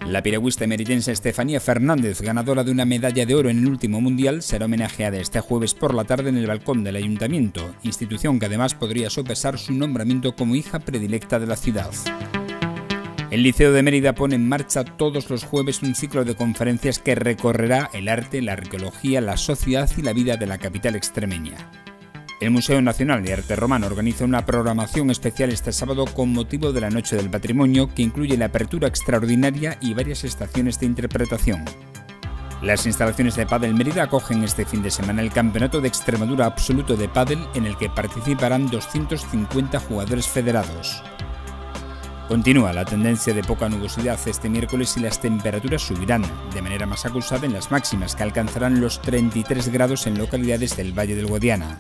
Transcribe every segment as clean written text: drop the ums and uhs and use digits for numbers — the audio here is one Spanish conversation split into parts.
La piragüista emeritense Estefanía Fernández, ganadora de una medalla de oro en el último mundial, será homenajeada este jueves por la tarde en el balcón del Ayuntamiento, institución que además podría sopesar su nombramiento como hija predilecta de la ciudad. El Liceo de Mérida pone en marcha todos los jueves un ciclo de conferencias que recorrerá el arte, la arqueología, la sociedad y la vida de la capital extremeña. El Museo Nacional de Arte Romano organiza una programación especial este sábado con motivo de la Noche del Patrimonio, que incluye la apertura extraordinaria y varias estaciones de interpretación. Las instalaciones de Pádel Mérida acogen este fin de semana el Campeonato de Extremadura Absoluto de Pádel, en el que participarán 250 jugadores federados. Continúa la tendencia de poca nubosidad este miércoles y las temperaturas subirán, de manera más acusada en las máximas, que alcanzarán los 33 grados en localidades del Valle del Guadiana.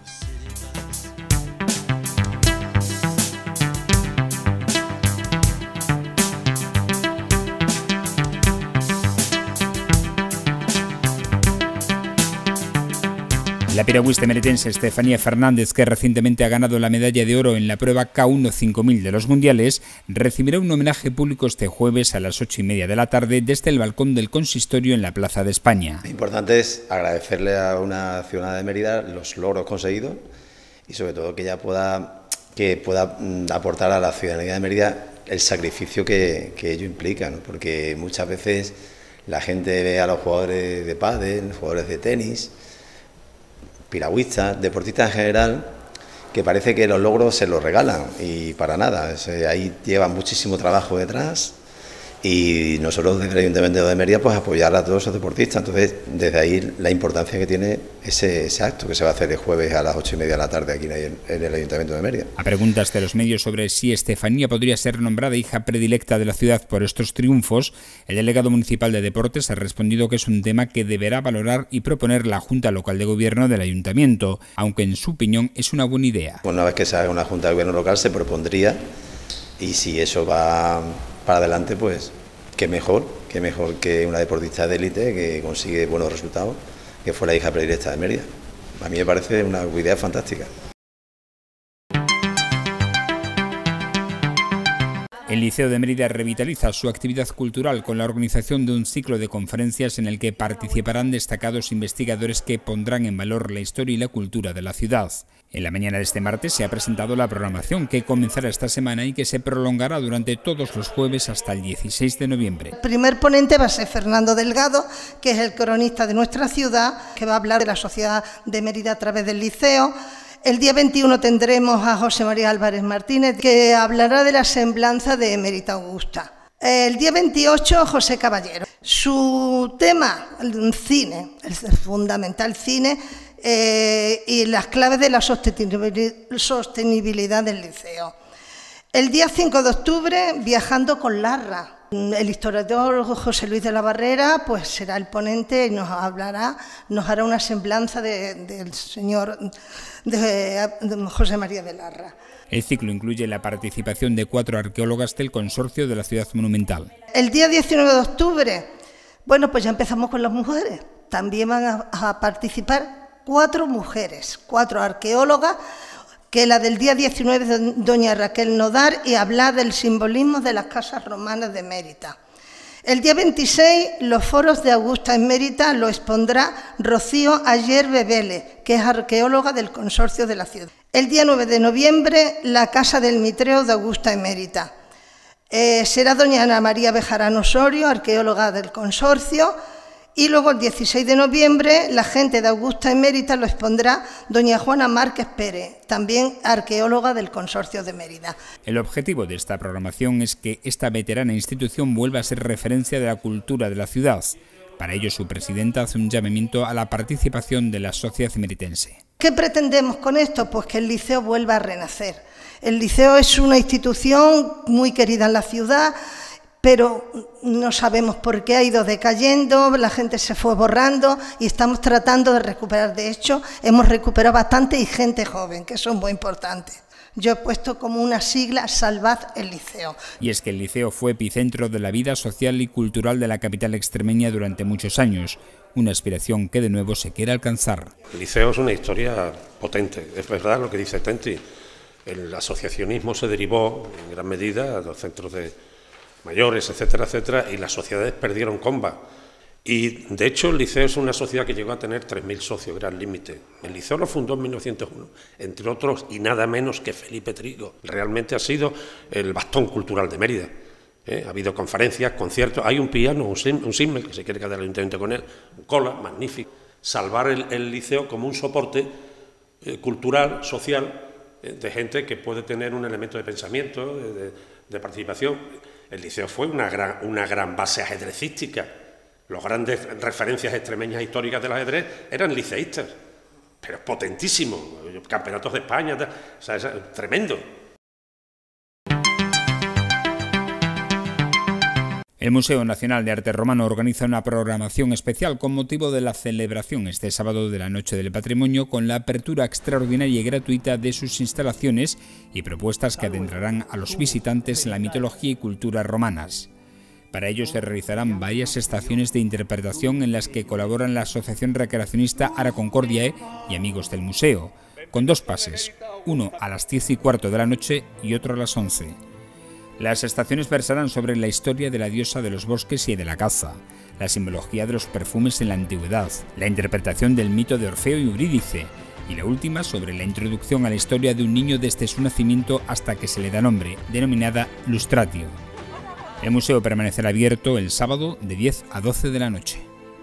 La piragüista emeritense Estefanía Fernández, que recientemente ha ganado la medalla de oro en la prueba K1 5000 de los mundiales, recibirá un homenaje público este jueves a las 8:30 de la tarde desde el balcón del consistorio en la Plaza de España. Lo importante es agradecerle a una ciudadana de Mérida los logros conseguidos y sobre todo que ella pueda aportar a la ciudadanía de Mérida el sacrificio que ello implica, ¿no? Porque muchas veces la gente ve a los jugadores de pádel, jugadores de tenis, piragüistas, deportistas en general, que parece que los logros se los regalan y para nada. Ahí lleva muchísimo trabajo detrás y nosotros desde el Ayuntamiento de Mérida pues apoyar a todos esos deportistas. Entonces, desde ahí la importancia que tiene ese acto que se va a hacer el jueves a las 8:30 de la tarde aquí en el Ayuntamiento de Mérida. A preguntas de los medios sobre si Estefanía podría ser nombrada hija predilecta de la ciudad por estos triunfos, el delegado municipal de Deportes ha respondido que es un tema que deberá valorar y proponer la Junta Local de Gobierno del Ayuntamiento, aunque en su opinión es una buena idea. Una vez que se haga una Junta de Gobierno local se propondría, y si eso va para adelante, pues qué mejor que una deportista de élite que consigue buenos resultados, que fue la hija predilecta de Mérida. A mí me parece una idea fantástica. El Liceo de Mérida revitaliza su actividad cultural con la organización de un ciclo de conferencias en el que participarán destacados investigadores que pondrán en valor la historia y la cultura de la ciudad. En la mañana de este martes se ha presentado la programación que comenzará esta semana y que se prolongará durante todos los jueves hasta el 16 de noviembre. El primer ponente va a ser Fernando Delgado, que es el cronista de nuestra ciudad, que va a hablar de la sociedad de Mérida a través del liceo. El día 21 tendremos a José María Álvarez Martínez, que hablará de la semblanza de Emérita Augusta. El día 28, José Caballero. Su tema, el cine, el fundamental cine, y las claves de la sostenibilidad del liceo. El día 5 de octubre, Viajando con Larra. El historiador José Luis de la Barrera pues será el ponente y nos hará una semblanza del señor de José María de Larra. El ciclo incluye la participación de 4 arqueólogas del Consorcio de la Ciudad Monumental. El día 19 de octubre, bueno, pues ya empezamos con las mujeres. También van a participar 4 mujeres, 4 arqueólogas, que la del día 19 de doña Raquel Nodar, y hablar del simbolismo de las casas romanas de Mérida. El día 26, los foros de Augusta en Mérida lo expondrá Rocío Ayerbe Vélez, que es arqueóloga del Consorcio de la ciudad. El día 9 de noviembre, la Casa del Mitreo de Augusta en Mérida. Será doña Ana María Bejarano Osorio, arqueóloga del Consorcio. Y luego el 16 de noviembre, la gente de Augusta en Mérida lo expondrá doña Juana Márquez Pérez, también arqueóloga del Consorcio de Mérida. El objetivo de esta programación es que esta veterana institución vuelva a ser referencia de la cultura de la ciudad. Para ello, su presidenta hace un llamamiento a la participación de la sociedad meritense. ¿Qué pretendemos con esto? Pues que el liceo vuelva a renacer. El liceo es una institución muy querida en la ciudad, pero no sabemos por qué ha ido decayendo, la gente se fue borrando y estamos tratando de recuperar. De hecho, hemos recuperado bastante y gente joven, que eso es muy importante. Yo he puesto como una sigla, Salvad el Liceo. Y es que el liceo fue epicentro de la vida social y cultural de la capital extremeña durante muchos años, una aspiración que de nuevo se quiere alcanzar. El liceo es una historia potente, es verdad lo que dice Tenti. El asociacionismo se derivó en gran medida a los centros de mayores, etcétera, etcétera, y las sociedades perdieron comba. Y, de hecho, el Liceo es una sociedad que llegó a tener 3.000 socios, gran límite. El Liceo lo fundó en 1901, entre otros, y nada menos que Felipe Trigo. Realmente ha sido el bastón cultural de Mérida. Ha habido conferencias, conciertos, hay un piano, un símbel, que se quiere quedar el ayuntamiento con él, un cola, magnífico. Salvar el Liceo como un soporte cultural, social, de gente que puede tener un elemento de pensamiento, de participación. El Liceo fue una gran base ajedrecística. Las grandes referencias extremeñas históricas del ajedrez eran liceístas, pero potentísimos, campeonatos de España, o sea, es tremendo. El Museo Nacional de Arte Romano organiza una programación especial con motivo de la celebración este sábado de la Noche del Patrimonio, con la apertura extraordinaria y gratuita de sus instalaciones y propuestas que adentrarán a los visitantes en la mitología y cultura romanas. Para ello se realizarán varias estaciones de interpretación en las que colaboran la Asociación Recreacionista Ara Concordiae y amigos del museo, con 2 pases, uno a las 10:15 de la noche y otro a las 11. Las estaciones versarán sobre la historia de la diosa de los bosques y de la caza, la simbología de los perfumes en la antigüedad, la interpretación del mito de Orfeo y Eurídice, y la última sobre la introducción a la historia de un niño desde su nacimiento hasta que se le da nombre, denominada Lustratio. El museo permanecerá abierto el sábado de 10 a 12 de la noche.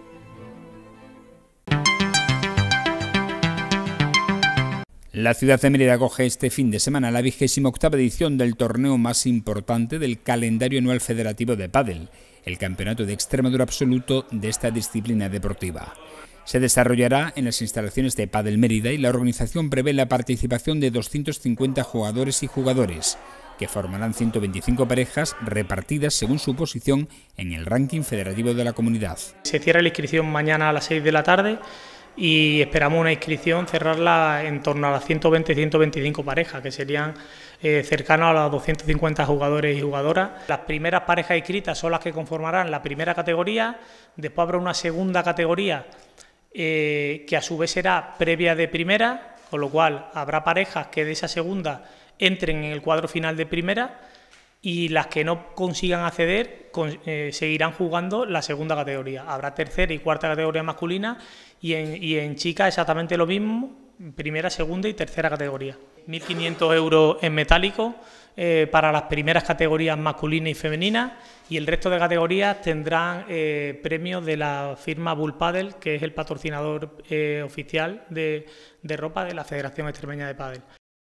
La ciudad de Mérida acoge este fin de semana la 28ª edición del torneo más importante del calendario anual federativo de pádel, el Campeonato de Extremadura Absoluto de esta disciplina deportiva. Se desarrollará en las instalaciones de Pádel Mérida y la organización prevé la participación de 250 jugadores y jugadores, que formarán 125 parejas repartidas según su posición en el ranking federativo de la comunidad. Se cierra la inscripción mañana a las 6 de la tarde y esperamos una inscripción cerrarla en torno a las 120-125 parejas, que serían cercanos a los 250 jugadores y jugadoras. Las primeras parejas inscritas son las que conformarán la primera categoría, después habrá una segunda categoría que a su vez será previa de primera, con lo cual habrá parejas que de esa segunda entren en el cuadro final de primera, y las que no consigan acceder seguirán jugando la segunda categoría. Habrá tercera y cuarta categoría masculina y en chicas exactamente lo mismo, primera, segunda y tercera categoría. 1.500 euros en metálico para las primeras categorías masculina y femenina, y el resto de categorías tendrán premios de la firma Bull Padel, que es el patrocinador oficial de ropa de la Federación Extremeña de Pádel.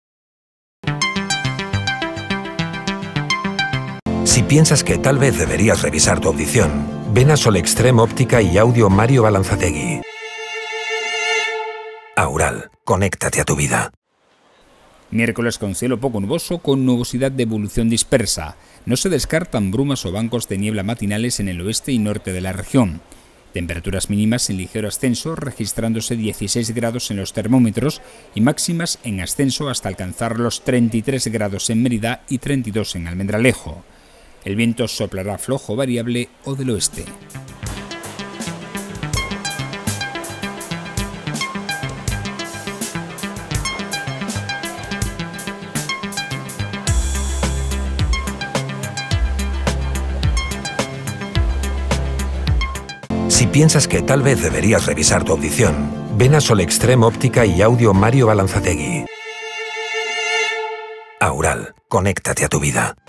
Si piensas que tal vez deberías revisar tu audición, ven a Solextrem Óptica y Audio Mario Balanzategui. Aural, conéctate a tu vida. Miércoles con cielo poco nuboso con nubosidad de evolución dispersa. No se descartan brumas o bancos de niebla matinales en el oeste y norte de la región. Temperaturas mínimas en ligero ascenso, registrándose 16 grados en los termómetros y máximas en ascenso hasta alcanzar los 33 grados en Mérida y 32 en Almendralejo. El viento soplará flojo variable o del oeste. Si piensas que tal vez deberías revisar tu audición, ven a Solextrem Óptica y Audio Mario Balanzategui. Aural, conéctate a tu vida.